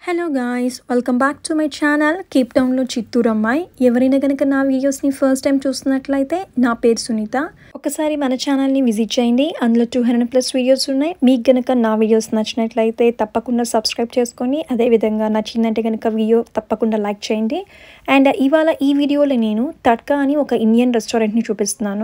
Hello guys, welcome back to my channel Cape టౌన్లో చిత్తూర్ అమ్మాయి. ఎవరైనా కనుక నా వీడియోస్ని ఫస్ట్ టైం చూస్తున్నట్లయితే నా పేరు సునీత. ఒకసారి మన ఛానల్ని విజిట్ చేయండి. అందులో 200+ వీడియోస్ ఉన్నాయి. మీకు కనుక నా వీడియోస్ నచ్చినట్లయితే తప్పకుండా సబ్స్క్రైబ్ చేసుకొని, అదేవిధంగా నచ్చిందంటే కనుక వీడియో తప్పకుండా లైక్ చేయండి. అండ్ ఇవాళ ఈ వీడియోలో నేను తడ్కా అని ఒక ఇండియన్ రెస్టారెంట్ని చూపిస్తున్నాను.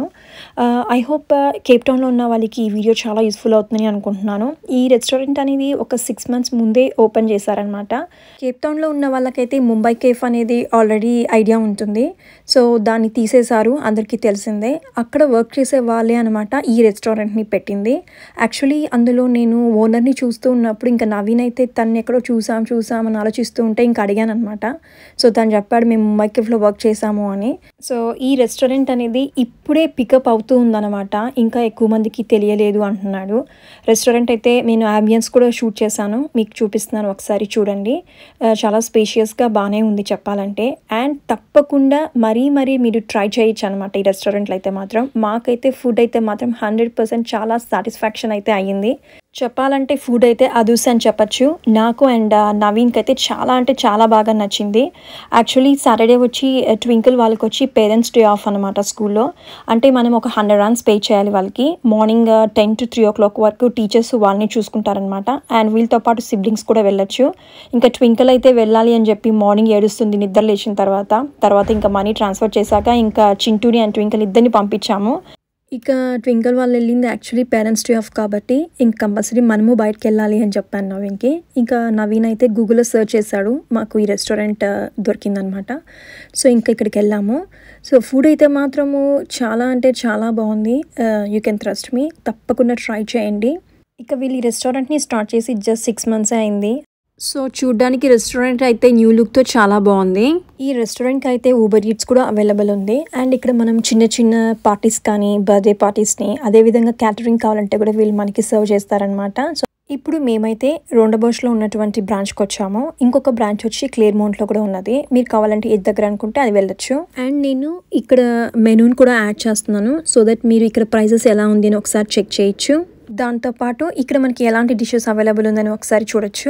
ఐ హోప్ కేప్ టౌన్లో ఉన్న వాళ్ళకి ఈ వీడియో చాలా యూస్ఫుల్ అవుతుందని అనుకుంటున్నాను. ఈ రెస్టారెంట్ అనేది ఒక 6 months ముందే ఓపెన్ చేశారనమాట. కేప్ టౌన్లో ఉన్న వాళ్ళకైతే ముంబై కేఫ్ అనేది ఆల్రెడీ ఐడియా ఉంటుంది. సో దాన్ని తీసేశారు, అందరికీ తెలిసిందే. అక్కడ వర్క్ చేసే వాళ్ళే అనమాట ఈ రెస్టారెంట్ని పెట్టింది. యాక్చువల్లీ అందులో నేను ఓనర్ని చూస్తూ ఉన్నప్పుడు ఇంకా నవీన్ అయితే తను ఎక్కడో చూసామని ఆలోచిస్తూ ఉంటే ఇంకా అడిగాను అనమాట. సో తను చెప్పాడు మేము ముంబై కేఫ్లో వర్క్ చేసాము అని. సో ఈ రెస్టారెంట్ అనేది ఇప్పుడే పికప్ అవుతూ ఉందన్నమాట, ఇంకా ఎక్కువ మందికి తెలియలేదు అంటున్నాడు. రెస్టారెంట్ అయితే నేను అంబియన్స్ కూడా షూట్ చేశాను, మీకు చూపిస్తున్నాను, ఒకసారి చూడండి. చాలా స్పేషియస్గా బాగానే ఉంది చెప్పాలంటే. అండ్ తప్పకుండా మరీ మీరు ట్రై చేయొచ్చు అనమాట ఈ రెస్టారెంట్లో అయితే మాత్రం. మాకైతే ఫుడ్ అయితే మాత్రం 100% చాలా సాటిస్ఫాక్షన్ అయితే అయ్యింది. చెప్పాలంటే ఫుడ్ అయితే అదూస్ అని చెప్పచ్చు. నాకు అండ్ నవీన్కి అయితే చాలా అంటే చాలా బాగా నచ్చింది. యాక్చువల్లీ సాటర్డే వచ్చి ట్వింకిల్ వాళ్ళకి వచ్చి పేరెంట్స్ డే ఆఫ్ అనమాట స్కూల్లో. అంటే మనం ఒక 100 rand పే చేయాలి వాళ్ళకి. మార్నింగ్ 10 to 3 o'clock వరకు టీచర్స్ వాళ్ళని చూసుకుంటారనమాట. అండ్ వీళ్ళతో పాటు సిబ్లింగ్స్ కూడా వెళ్ళొచ్చు. ఇంకా ట్వింకిల్ అయితే వెళ్ళాలి అని చెప్పి మార్నింగ్ ఏడుస్తుంది నిద్ర లేచిన తర్వాత ఇంకా మనీ ట్రాన్స్ఫర్ చేశాక ఇంకా చింటూని అండ్ ట్వింకిల్ ఇద్దరిని పంపించాము. ఇక ట్వింకిల్ వాళ్ళు వెళ్ళింది యాక్చువల్లీ పేరెంట్స్ డే ఆఫ్ కాబట్టి ఇంక కంపల్సరీ మనము బయటకు వెళ్ళాలి అని చెప్పాను నవీన్కి. ఇంకా నవీన్ అయితే గూగుల్లో సెర్చ్ చేశాడు, మాకు ఈ రెస్టారెంట్ దొరికిందనమాట. సో ఇంకా ఇక్కడికి వెళ్ళాము. సో ఫుడ్ అయితే మాత్రము చాలా అంటే చాలా బాగుంది. యూ కెన్ ట్రస్ట్ మీ, తప్పకుండా ట్రై చేయండి. ఇక వీళ్ళు ఈ రెస్టారెంట్ని స్టార్ట్ చేసి జస్ట్ 6 months అయింది. సో చూడ్డానికి రెస్టారెంట్ అయితే న్యూ లుక్తో చాలా బాగుంది. ఈ రెస్టారెంట్కి అయితే ఊబర్ ఈట్స్ కూడా అవైలబుల్ ఉంది. అండ్ ఇక్కడ మనం చిన్న పార్టీస్ కానీ బర్త్డే పార్టీస్ని, అదేవిధంగా క్యాటరింగ్ కావాలంటే కూడా వీళ్ళు మనకి సర్వ్ చేస్తారనమాట. సో ఇప్పుడు మేమైతే రోండబోష్లో ఉన్నటువంటి బ్రాంచ్కి వచ్చాము. ఇంకొక బ్రాంచ్ వచ్చి క్లేర్మౌంట్లో కూడా ఉన్నది. మీరు కావాలంటే ఏది దగ్గర అనుకుంటే అది వెళ్ళొచ్చు. అండ్ నేను ఇక్కడ మెనూని కూడా యాడ్ చేస్తున్నాను, సో దట్ మీరు ఇక్కడ ప్రైజెస్ ఎలా ఉంది అని ఒకసారి చెక్ చేయొచ్చు. దాంతోపాటు ఇక్కడ మనకి ఎలాంటి డిషెస్ అవైలబుల్ ఉందని ఒకసారి చూడొచ్చు.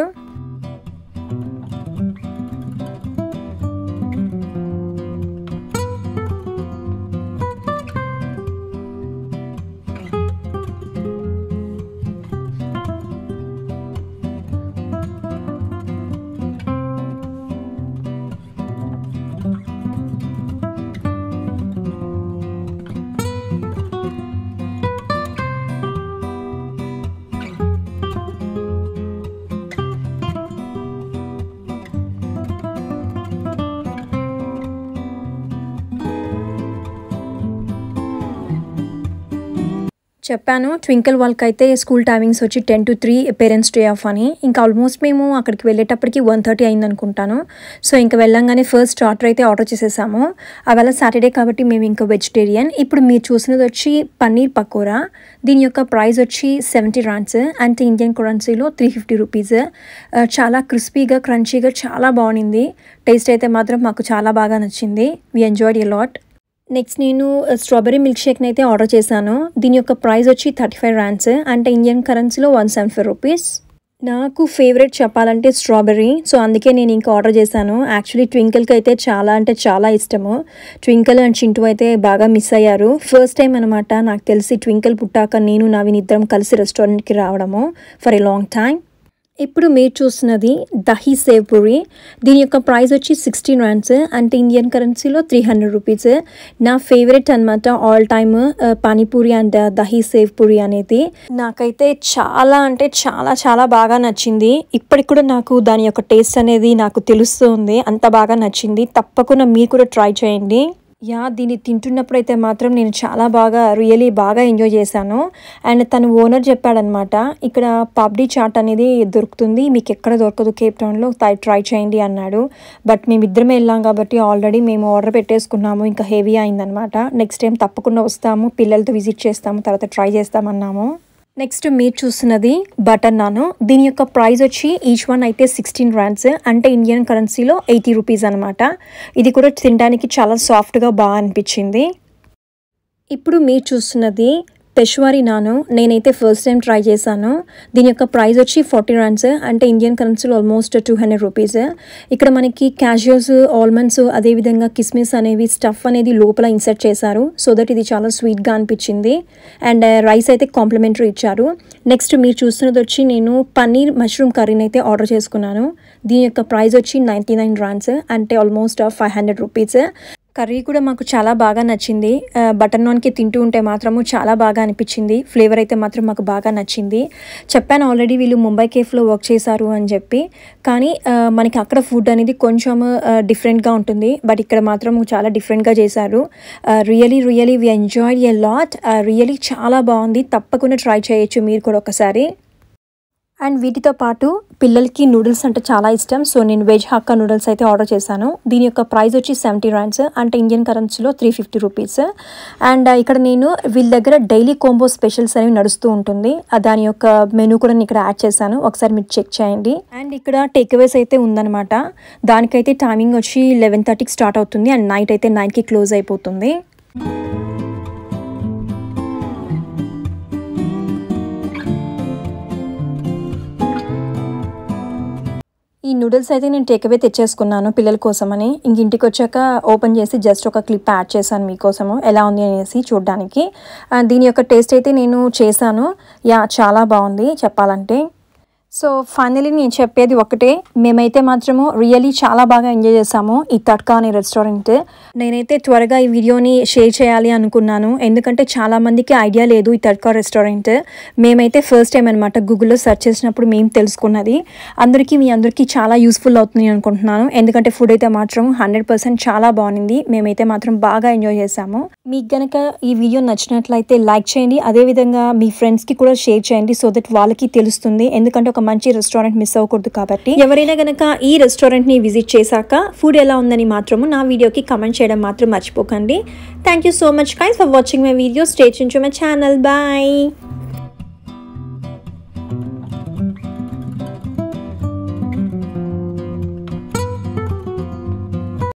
చెప్పాను ట్వింకిల్ వాళ్ళకైతే స్కూల్ టైమింగ్స్ వచ్చి 10 to 3 పేరెంట్స్ డే ఆఫ్ అని. ఇంకా ఆల్మోస్ట్ మేము అక్కడికి వెళ్ళేటప్పటికి 1:30 అయింది అనుకుంటాను. సో ఇంకా వెళ్ళంగానే ఫస్ట్ స్టార్టర్ అయితే ఆర్డర్ చేసేసాము. అవేళ సాటర్డే కాబట్టి మేము ఇంకా వెజిటేరియన్. ఇప్పుడు మీరు చూసినది వచ్చి పన్నీర్ పకోరా. దీని యొక్క ప్రైస్ వచ్చి 70 rands, అంటే ఇండియన్ కరెన్సీలో 350 rupees. చాలా క్రిస్పీగా క్రంచీగా చాలా బాగుంది. టేస్ట్ అయితే మాత్రం మాకు చాలా బాగా నచ్చింది. We enjoyed a lot. Next నేను స్ట్రాబెర్రీ మిల్క్ షేక్ని అయితే ఆర్డర్ చేశాను. దీని యొక్క ప్రైస్ వచ్చి 35 rands, అంటే ఇండియన్ కరెన్సీలో 175 rupees. నాకు ఫేవరెట్ చెప్పాలంటే స్ట్రాబెర్రీ, సో అందుకే నేను ఇంకా ఆర్డర్ చేశాను. యాక్చువల్లీ ట్వింకిల్కి అయితే చాలా అంటే చాలా ఇష్టము. ట్వింకిల్ అండ్ చింటూ అయితే బాగా మిస్ అయ్యారు. ఫస్ట్ టైం అనమాట నాకు తెలిసి ట్వింకిల్ పుట్టాక నేను నవీన్ ఇద్దరం కలిసి రెస్టారెంట్కి రావడము ఫర్ ఏ లాంగ్ టైం. ఇప్పుడు మీరు చూస్తున్నది దహీ సేవ్ పూరి. దీని యొక్క ప్రైస్ వచ్చి 16 rands, అంటే ఇండియన్ కరెన్సీలో 300 rupees. నా ఫేవరెట్ అనమాట all time panipuri and dahi sev puri అనేది. నాకైతే చాలా అంటే చాలా చాలా బాగా నచ్చింది. ఇప్పటికి కూడా నాకు దాని యొక్క టేస్ట్ అనేది నాకు తెలుస్తుంది, అంత బాగా నచ్చింది. తప్పకుండా మీరు కూడా ట్రై చేయండి. దీన్ని తింటున్నప్పుడు అయితే మాత్రం నేను చాలా రియలీ బాగా ఎంజాయ్ చేశాను. అండ్ తను ఓనర్ చెప్పాడనమాట, ఇక్కడ పాప్డీ చాట్ అనేది దొరుకుతుంది, మీకు ఎక్కడ దొరకదు కేప్ టౌన్లో, ట్రై చేయండి అన్నాడు. బట్ మేమిద్దరమే వెళ్ళాం కాబట్టి ఆల్రెడీ మేము ఆర్డర్ పెట్టేసుకున్నాము, ఇంకా హెవీ అయిందనమాట. నెక్స్ట్ టైం తప్పకుండా వస్తాము, పిల్లలతో విజిట్ చేస్తాము, తర్వాత ట్రై చేస్తామన్నాము. నెక్స్ట్ మీరు చూస్తున్నది బటర్ నాన్. దీని యొక్క ప్రైస్ వచ్చి ఈచ్ వన్ అయితే 16 rands, అంటే ఇండియన్ కరెన్సీలో 80 rupees అనమాట. ఇది కూడా తినడానికి చాలా సాఫ్ట్గా బాగా అనిపించింది. ఇప్పుడు మీరు చూస్తున్నది పెష్వారీ నాను నేనైతే ఫస్ట్ టైం ట్రై చేశాను. దీని యొక్క ప్రైస్ వచ్చి 40 రన్స్, అంటే ఇండియన్ కరెన్సీలో ఆల్మోస్ట్ 200 రూపీస్. ఇక్కడ మనకి క్యాష్యూస్, ఆల్మండ్స్, అదేవిధంగా కిస్మిస్ అనేవి స్టఫ్ అనేది లోపల ఇన్సర్ట్ చేశారు. సో దట్ ఇది చాలా స్వీట్గా అనిపించింది. అండ్ రైస్ అయితే కాంప్లిమెంటరీ ఇచ్చారు. నెక్స్ట్ మీరు చూస్తున్నది వచ్చి నేను పన్నీర్ మష్రూమ్ కర్రీని అయితే ఆర్డర్ చేసుకున్నాను. దీని యొక్క ప్రైస్ వచ్చి 99 రన్స్, అంటే ఆల్మోస్ట్ 500 రూపీస్. కర్రీ కూడా మాకు చాలా బాగా నచ్చింది. బటర్ నాన్కి తింటూ ఉంటే మాత్రము చాలా బాగా అనిపించింది. ఫ్లేవర్ అయితే మాత్రం మాకు బాగా నచ్చింది. చెప్పాను ఆల్రెడీ వీళ్ళు ముంబై కేఫ్లో వర్క్ చేశారు అని చెప్పి, కానీ మనకి అక్కడ ఫుడ్ అనేది కొంచెం డిఫరెంట్గా ఉంటుంది. బట్ ఇక్కడ మాత్రం చాలా డిఫరెంట్గా చేశారు. Really we enjoyed a lot. Really చాలా బాగుంది. తప్పకుండా ట్రై చేయొచ్చు మీరు కూడా ఒకసారి. అండ్ వీటితో పాటు పిల్లలకి నూడిల్స్ అంటే చాలా ఇష్టం. సో నేను వెజ్ హక్కా నూడిల్స్ అయితే ఆర్డర్ చేశాను. దీని యొక్క ప్రైస్ వచ్చి 70 రన్స్, అంటే ఇండియన్ కరెన్సీలో 350 రూపీస్. అండ్ ఇక్కడ నేను వీళ్ళ దగ్గర డైలీ కాంబో స్పెషల్స్ అనేవి నడుస్తూ ఉంటుంది. దాని యొక్క మెనూ కూడా నేను ఇక్కడ యాడ్ చేశాను, ఒకసారి మీరు చెక్ చేయండి. అండ్ ఇక్కడ టేక్అవేస్ అయితే ఉందన్నమాట. దానికైతే టైమింగ్ వచ్చి 11:30కి స్టార్ట్ అవుతుంది అండ్ నైట్ అయితే 9కి క్లోజ్ అయిపోతుంది. ఈ నూడిల్స్ అయితే నేను టేక్అవే తెచ్చేసుకున్నాను పిల్లల కోసమని. ఇంటికి వచ్చాక ఓపెన్ చేసి జస్ట్ ఒక క్లిప్ యాడ్ చేశాను మీకోసము, ఎలా ఉంది అనేసి చూడడానికి. దీని యొక్క టేస్ట్ అయితే నేను చేశాను. చాలా బాగుంది చెప్పాలంటే. సో ఫైనలీ నేను చెప్పేది ఒకటే, మేమైతే మాత్రము రియలీ చాలా బాగా ఎంజాయ్ చేసాము ఈ తడ్కా అనే రెస్టారెంట్. నేనైతే త్వరగా ఈ వీడియోని షేర్ చేయాలి అనుకున్నాను, ఎందుకంటే చాలామందికి ఐడియా లేదు ఈ తడ్కా రెస్టారెంట్. మేమైతే ఫస్ట్ టైం అనమాట గూగుల్లో సెర్చ్ చేసినప్పుడు మేము తెలుసుకున్నది. మీ అందరికీ చాలా యూస్ఫుల్ అవుతుంది అనుకుంటున్నాను, ఎందుకంటే ఫుడ్ అయితే మాత్రం 100% చాలా బాగుంది. మేమైతే మాత్రం బాగా ఎంజాయ్ చేసాము. మీకు గనక ఈ వీడియో నచ్చినట్లయితే లైక్ చేయండి, అదేవిధంగా మీ ఫ్రెండ్స్కి కూడా షేర్ చేయండి, సో దట్ వాళ్ళకి తెలుస్తుంది. ఎందుకంటే ఒక మంచి రెస్టారెంట్ మిస్ అవ్వకూడదు కాబట్టి. ఎవరైనా గనక ఈ రెస్టారెంట్ ని విజిట్ చేశాక ఫుడ్ ఎలా ఉందని మాత్రము నా వీడియోకి కమెంట్ చేయడం మాత్రం మర్చిపోకండి. Thank you so much guys for watching my video. Stay tuned to my channel. Bye.